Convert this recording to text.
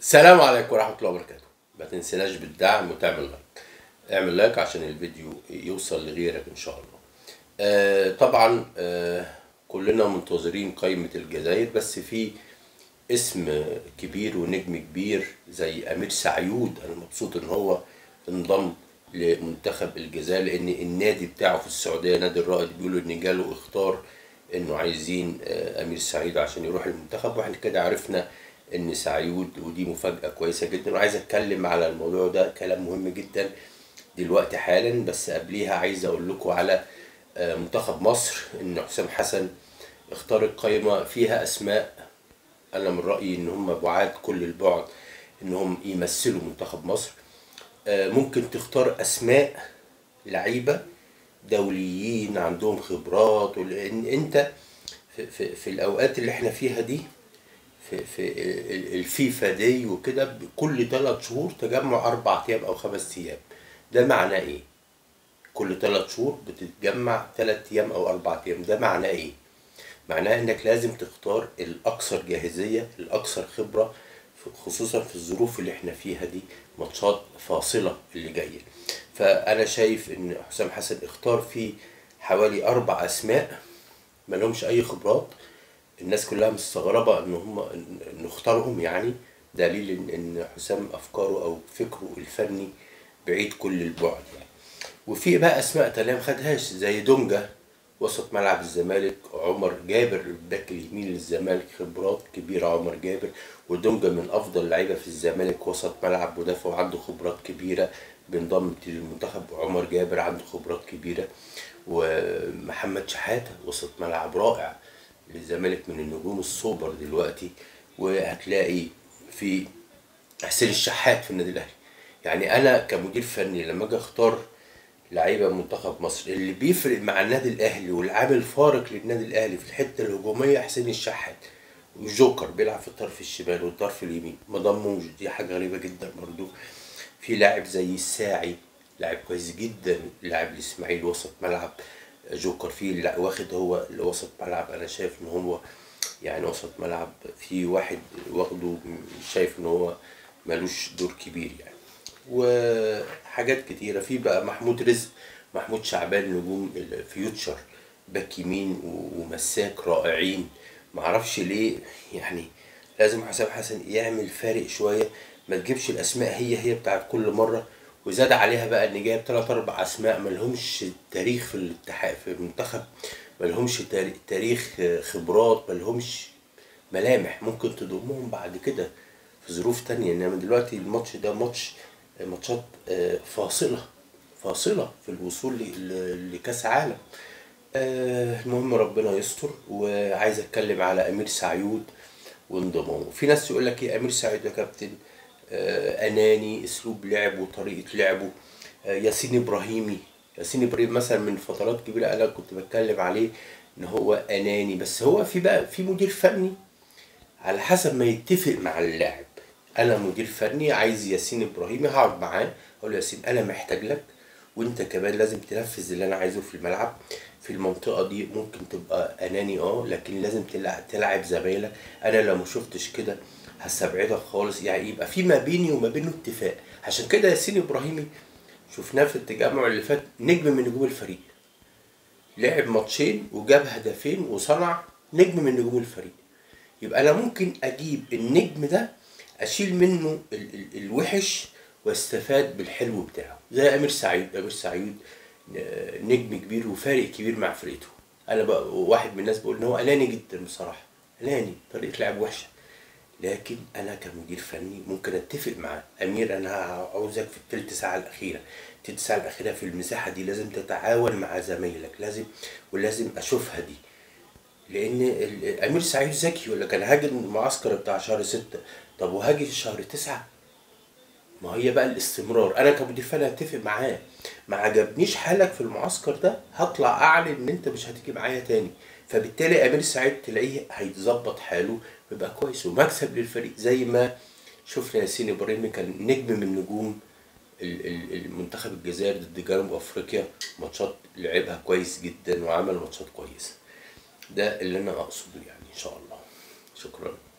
السلام عليكم ورحمة الله وبركاته. ما تنسناش بالدعم وتعمل لايك. اعمل لايك عشان الفيديو يوصل لغيرك ان شاء الله. طبعا كلنا منتظرين قائمة الجزائر، بس في اسم كبير ونجم كبير زي امير سعيود. انا مبسوط ان هو انضم لمنتخب الجزائر، لان النادي بتاعه في السعودية نادي الرائد بيقولوا ان جاله اختار انه عايزين امير سعيد عشان يروح المنتخب، واحنا كده عرفنا ان سعيود، ودي مفاجأة كويسة جدا. وعايز اتكلم على الموضوع ده كلام مهم جدا دلوقتي حالا، بس قبليها عايز اقول لكم على منتخب مصر، ان حسام حسن اختار القائمة فيها اسماء انا من رأيي ان هم بعاد كل البعد انهم يمثلوا منتخب مصر. ممكن تختار اسماء لعيبة دوليين عندهم خبرات، ولان انت في الاوقات اللي احنا فيها دي، في الفيفا دي وكده، كل 3 شهور تجمع 4 ايام او 5 ايام. ده معناه ايه؟ كل 3 شهور بتتجمع 3 ايام او 4 ايام. ده معناه ايه؟ معناه انك لازم تختار الاكثر جاهزية، الاكثر خبرة، خصوصا في الظروف اللي احنا فيها دي، ماتشات فاصلة اللي جاية. فانا شايف ان حسام حسن اختار فيه حوالي 4 اسماء مالهمش اي خبرات. الناس كلها مستغربة ان هم نختارهم، يعني دليل ان حسام افكاره او فكره الفني بعيد كل البعد يعني. وفي بقى اسماء تانية مخدهاش زي دونجا وسط ملعب الزمالك، عمر جابر الباك اليمين للزمالك، خبرات كبيرة عمر جابر. ودونجا من افضل لعيبة في الزمالك، وسط ملعب مدافع وعنده خبرات كبيرة، بينضم للمنتخب. عمر جابر عنده خبرات كبيرة. ومحمد شحاتة وسط ملعب رائع للزمالك، من النجوم السوبر دلوقتي. وهتلاقي في حسين الشحات في النادي الاهلي. يعني انا كمدير فني لما اجي اختار لعيبه منتخب مصر، اللي بيفرق مع النادي الاهلي والعامل فارق للنادي الاهلي في الحته الهجوميه حسين الشحات. والجوكر بيلعب في الطرف الشمال والطرف اليمين، ما ضموش. دي حاجه غريبه جدا برضو. في لاعب زي الساعي، لاعب كويس جدا، لاعب الاسماعيلي وسط ملعب. جوكر فيه واخد هو وسط ملعب. انا شايف ان هو يعني وسط ملعب في واحد واخده، شايف ان هو ملوش دور كبير يعني. وحاجات كتيرة في بقى محمود رزق، محمود شعبان، نجوم الفيوتشر، باك يمين ومساك رائعين. معرفش ليه يعني لازم حسام حسن يعمل فارق شوية، ما تجيبش الأسماء هي بتاعت كل مرة. وزاد عليها بقى ان جايب 3 4 اسماء ملهمش تاريخ في الاتحاد في المنتخب، ملهمش تاريخ خبرات، ملهمش ملامح ممكن تضمهم بعد كده في ظروف تانية. انما دلوقتي الماتش ده ماتشات فاصلة في الوصول لكأس عالم. المهم ربنا يستر. وعايز اتكلم على امير سعيود وانضمامه. في ناس يقول لك ايه امير سعيد يا كابتن؟ اناني، اسلوب لعبه وطريقه لعبه. ياسين ابراهيمي، ياسين ابراهيم مثلا من فترات كبيره انا كنت بتكلم عليه ان هو اناني، بس هو في بقى في مدير فني على حسب ما يتفق مع اللاعب. انا مدير فني عايز ياسين ابراهيمي، هقعد معاه اقول له ياسين انا محتاج لك، وانت كمان لازم تنفذ اللي انا عايزه في الملعب. في المنطقه دي ممكن تبقى اناني لكن لازم تلعب زمايلك. انا لو ما شفتش كده هستبعدك خالص. يعني يبقى في ما بيني وما بينه اتفاق. عشان كده ياسين ابراهيمي شفناه في التجمع اللي فات نجم من نجوم الفريق، لعب ماتشين وجاب هدفين وصنع، نجم من نجوم الفريق. يبقى انا ممكن اجيب النجم ده اشيل منه الوحش واستفاد بالحلو بتاعه، زي امير سعيد. امير سعيد نجم كبير وفارق كبير مع فرقته. انا بقى واحد من الناس بقول ان هو اناني جدا بصراحه، اناني، طريقه لعب وحشه. لكن انا كمدير فني ممكن اتفق معاه. امير انا عاوزك في الثلث ساعه الاخيره، الثلث ساعه الاخيره في المساحه دي لازم تتعاون مع زمايلك، ولازم اشوفها دي. لان امير سعيد ذكي، يقول لك انا هاجي المعسكر بتاع شهر 6. طب وهاجي في شهر 9؟ ما هي بقى الاستمرار. انا كمدير فني هتفق معاه، ما عجبنيش حالك في المعسكر ده هطلع اعلن ان انت مش هتيجي معايا تاني. فبالتالي امير سعيد تلاقيه هيتظبط حاله ويبقى كويس ومكسب للفريق، زي ما شفنا ياسين ابراهيم كان نجم من نجوم المنتخب الجزائر ضد جنوب افريقيا، ماتشات لعبها كويس جدا وعمل ماتشات كويسه. ده اللي انا اقصده يعني ان شاء الله. شكرا.